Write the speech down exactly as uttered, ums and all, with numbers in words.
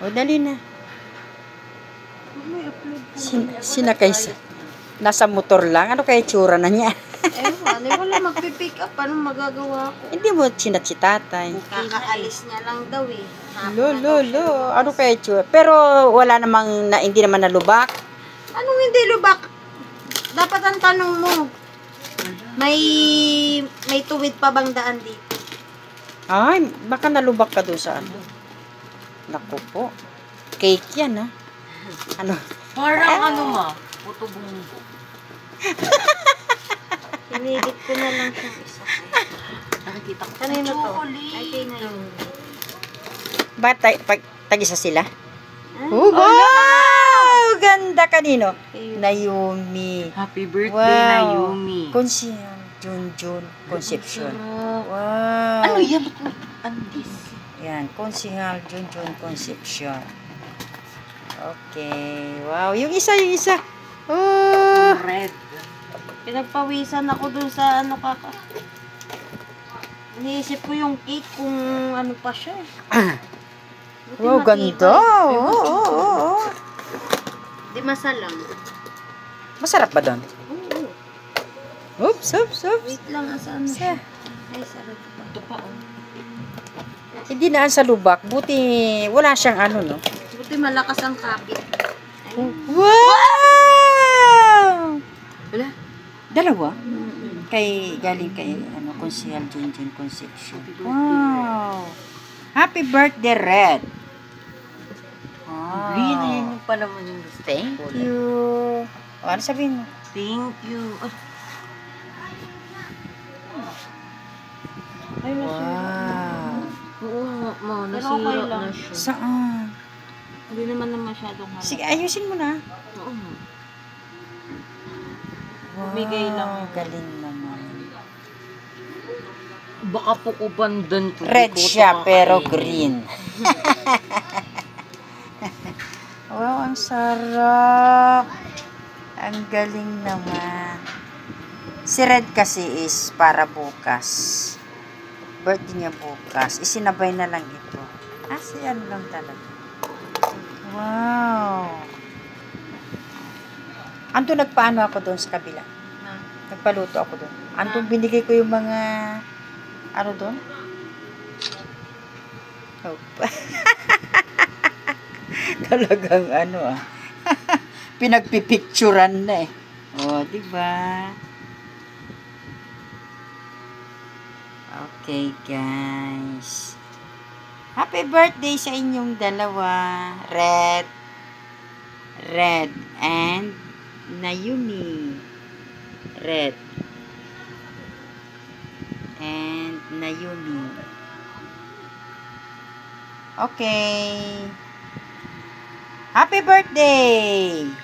O, dali na. May upload po. Sin sinakay sa... Nasa motor lang. Ano kaya tsura na niya? Eh, ano, wala magpipick up. Anong magagawa ko? Hindi mo chinat si tatay. Kakaalis niya lang daw eh. Hapon Lo, na lo, daw siya lo. lumabas. Ano kaya tsura? Pero wala namang, na, hindi naman nalubak. Anong hindi lubak? Dapat ang tanong mo. May may tuwid pa bang daan dito? Ay, baka nalubak ka doon sa ano. Naku po. Cake yan, ha? Ano? Parang ano ma? Puto bunggo. Pinigit ko na lang siyang isa. Nakikita ko. Kanino to? Chocolate. Ay, kay na yun. Ba't tag, pag, tag-isa sila? Ah, Oh, wow! Ganda kanino? Ayun. Naomi. Happy birthday, Wow. Naomi. Concepcion. Junjun Concepcion. Sarap. Wow. Ano yan? Andis. Yan, Konsihal Junjun Concepcion. Okay. Wow, yung isa, yung isa. Oh. Red. Pinagpawisan ako dun sa ano kaka. Iniisip ko yung cake kung ano pa siya. eh. Buti Wow, matibay. ganda. Oo, oo, oo, oo. Di masalang. Masarap ba doon? Oo. Oops, oops, oops. Wait lang, asaan na siya? Ay, sarap pa. Ito pa oh. Hindi naan sa lubak. Buti wala siyang ano, no? Buti malakas ang kapit. Ay, Wow! Wala. Dalawa? mm-mm. Kay, galing kay, ano, Konsihal Junjun Concepcion. Wow! Happy birthday, Red! Wow! Green na yun yung palaman yung gusto. Thank ko. you! O, ano sabihin mo? Thank you. Ah, Ay, nasira. Wow! oo nga, ma. Pero Nasira okay lang. na siya. Saan? Hindi naman na masyadong halata. Sige, ayusin mo na. Oo nga. Bumigay lang. Galing naman. Baka po kubandan ko. Red Di ko siya, ito pero kakainin. green. Wow, ang sarap. Ang galing naman. Si Red kasi is para bukas. Birthday niya bukas. Isinabay na lang ito. Ah, si ano lang talaga. Wow. Anto nagpaano ako doon sa kabila. Na. Nagpaluto ako doon. Anto binigay ko yung mga ano doon? Oh. Talagang ano ah. Pinagpipicturan na eh. Oh, di ba? Okay, guys. Happy birthday sa inyong dalawa. Red. Red and Naomi. Red. And Naomi. Okay. Happy birthday!